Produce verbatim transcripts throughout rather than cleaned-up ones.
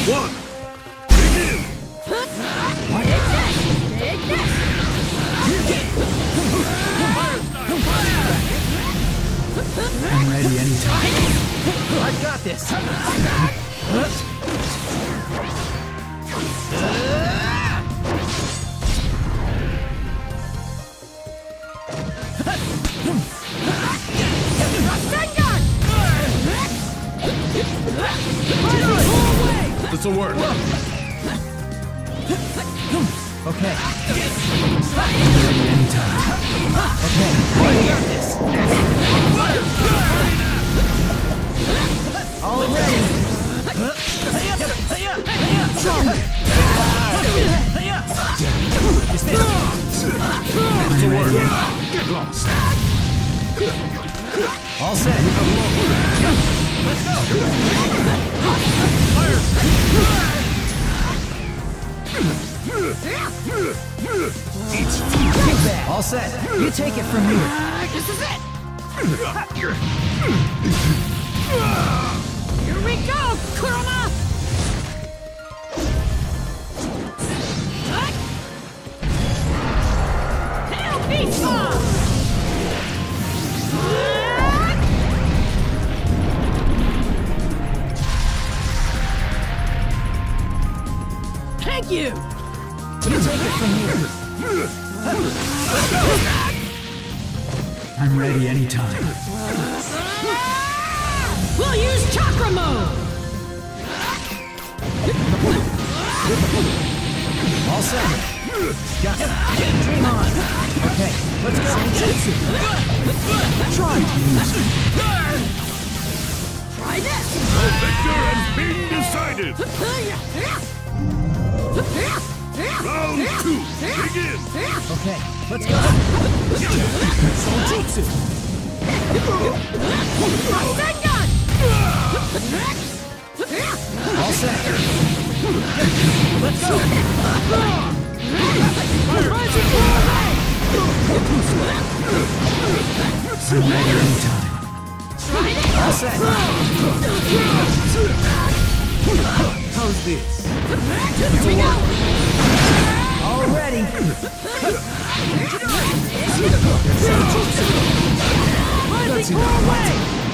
One. Begin. I'm ready anytime. I got this. This'll work. Okay. Ready anytime. Okay. I got this. All ready. Is this? This'll work. Get lost. All set. Let's go. Take that. All set. You take it from here. This is it! Here we go, Kurama! Hail Beast Bomb! Thank you! You take it from here. I'm ready anytime. We'll use Chakra Mode! All set. Got it. Dream on. Okay, let's go. Try to use it. Try this! The victor has been decided. Round two. Begin. Okay, let's go. Soljutsu. Rasengan! All set. Let's go. I'm ready anytime. All set. How's this? Here we go! All ready. Rising Core away!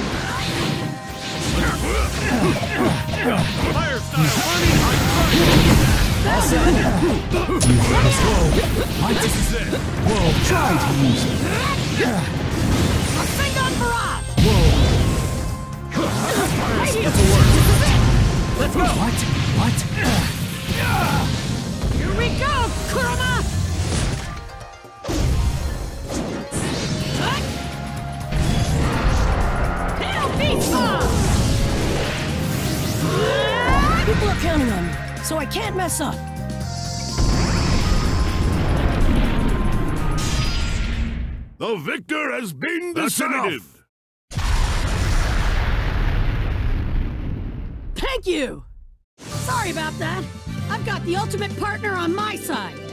Fire style. All set. Whoa. This is it. Whoa. Try to use it. Rasengan Barrage! Whoa. Radiant! Let's go. What? What? Here we go, Kurama! Hail Beast Bomb! People are counting on me, so I can't mess up. The victor has been That's decided. enough. Thank you! Sorry about that. I've got the ultimate partner on my side.